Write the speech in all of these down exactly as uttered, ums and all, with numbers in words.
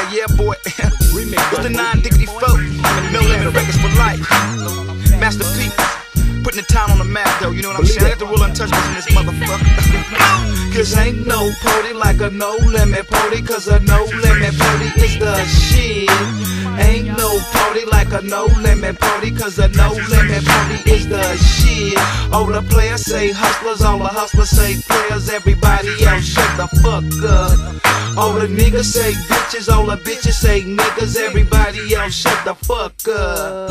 yeah, boy. It's the nine Diggity Folk, No Limit Records for life. Master P, putting the town on the map, though. You know what I'm saying? I got the real untouchables in this motherfucker. Cause ain't no party like a no limit party. Cause a no limit party is the shit. Ain't no party like a no limit party. Cause a no limit party is the shit. All the players say hustlers, all the hustlers say players. Everybody else shut the fuck up. All the niggas say bitches, all the bitches say niggas. Everybody else shut the fuck up.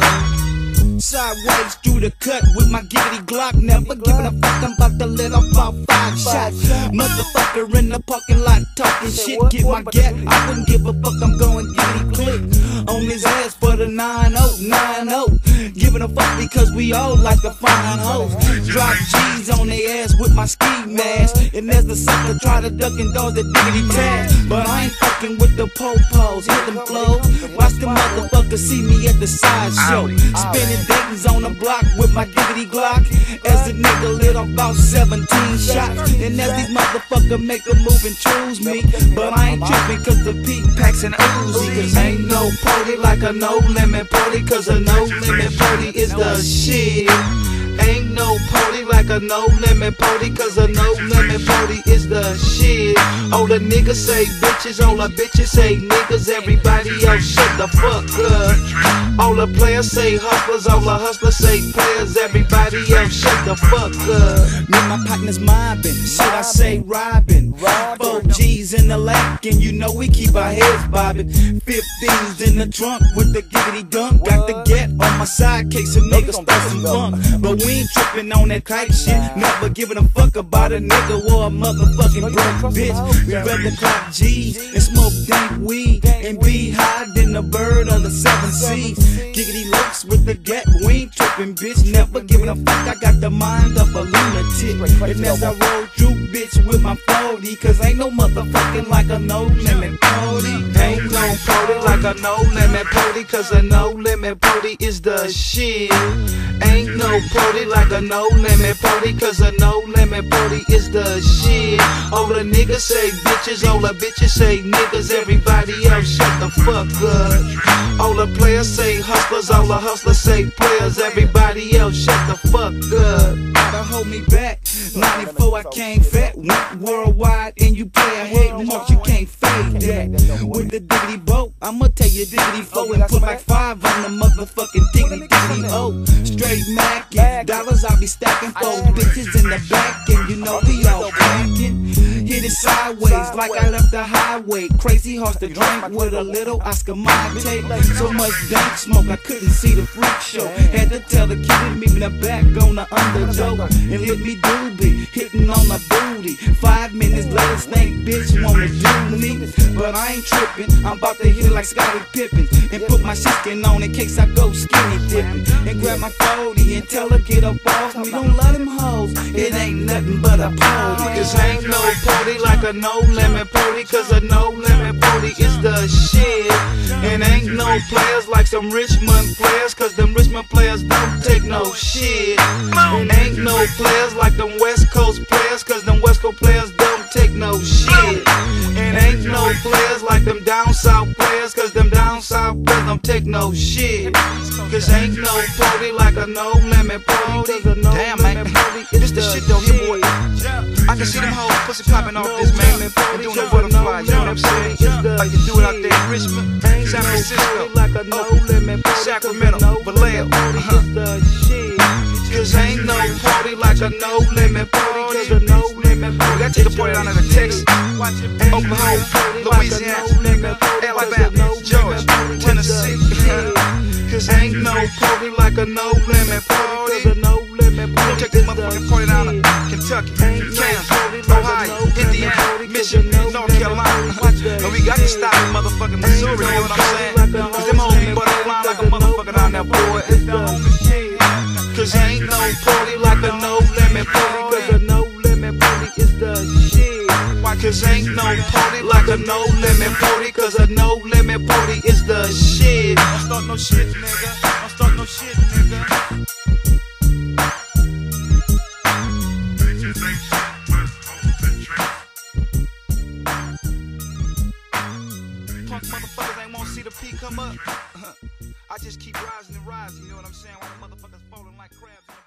Sideways through the cut with my giggity Glock. Never giving a fuck, I'm about to let off about five shots. Motherfucker in the parking lot talking shit. Get my gap, I wouldn't give a fuck, I'm going giggity click on his ass for the nine oh, nine oh. Giving a fuck because we all like to find hoes. Drop G's on their ass with my ski mask. And as the sucker try to duck and dodge the diggity tag. But I ain't fucking with the po-pos, hit them flows. Watch the motherfucker see me at the sideshow. Spinning Dayton's on the block with my diggity Glock. As the nigga lit off about seventeen shots. And as these motherfuckers make a move and choose me. But I ain't tripping cause the peak packs and Uzi. Cause ain't no party like a no limit party. Cause a no limit party is the shit. Ain't no party like a no limit party. Cause a no limit party is the shit. All the niggas say bitches, all the bitches say niggas. Everybody else shut the fuck up. All the players say hustlers, all the hustlers say players. Everybody else shut the fuck up. Me and my partners mobbing, should I say robbing? Four G's in the lap, and you know we keep our heads bobbing. Fifteens in the trunk with the giggity dunk. Got the get on my side case, a nigga start some funk. But we ain't tripping on that type shit. Never giving a fuck about a nigga or a motherfucking broke bitch. We rather clock G's and smoke dank weed and be higher than the bird of the seven seas. Giggity looks with the gap, we ain't tripping, bitch. Never giving a fuck, I got the mind of a lunatic. And as I roll through, bitch, with my forty, cause ain't no motherfucking like a no limit party. Ain't no party like a no limit party. Cause a no limit party is the shit. Ain't no party like a no limit party. Cause a no limit party is the shit. All the niggas say bitches, all the bitches say niggas. Everybody else shut the fuck up. All the players say hustlers, all the hustlers say players. Everybody else shut the fuck up. Gotta hold me back. ninety-four I came fat, went worldwide, and you play a hate mark, you can't fade that. With the diggity boat, I'ma tell you diggity four and put like five on the motherfucking diggity diggity oh. Straight mackin', dollars I be stacking, four bitches in the back, and you know we all packing. Hit it sideways like I left the highway. Crazy horse to drink with a little Oscar Malte. So much dank smoke I couldn't see the freak show. Had to tell the kid to meet me the back on the underdog and let me doobie, hitting on my booty. Five minutes later, snake bitch wanna do me, but I ain't tripping. I'm about to hit it like Scottie Pippen and put my sheepskin on in case I go skinny dipping. And grab my forty and tell her get up off me. Don't let them hoes, it ain't nothing but a party. Cause ain't no party like a no limit party. Cause a no limit party is the shit. And ain't no players like some Richmond players. Cause them Richmond players don't take no shit. And ain't no players like them West Coast players. Cause them West Coast players don't take no shit. And ain't no players like them down south players. Cause them down south players don't take no shit. Cause ain't no party like a no limit party. Damn, man, this the shit though, here, boy. I can see them hoes pussy popping off this, man. And doing the butterflies, you know what I'm saying? Like you do it out there in Richmond, San Francisco, Sacramento, Vallejo. Cause ain't no party like a no limit party. Cause a no limit party. That take a party down in Texas, Oklahoma, Louisiana, Alabama, Georgia, Tennessee. Cause ain't no party like a no limit party. We'll take this motherfucking party down to Kentucky, Kansas, Ohio, Indiana, Michigan, North Carolina. And we got to stop in motherfucking Missouri, you know what I'm saying? Cause them hoes be butterflying like a motherfucker down there, boy. Cause ain't no party like a no limit party. Cause a no limit party is the shit. Why? Cause ain't no party like a no limit party. Cause a no limit party is the shit. Don't start no shit, nigga. Don't start no shit, nigga. punk motherfuckers ain't won't see the P come up. I just keep rising and rising, you know what I'm saying? While the motherfuckers falling like crabs in the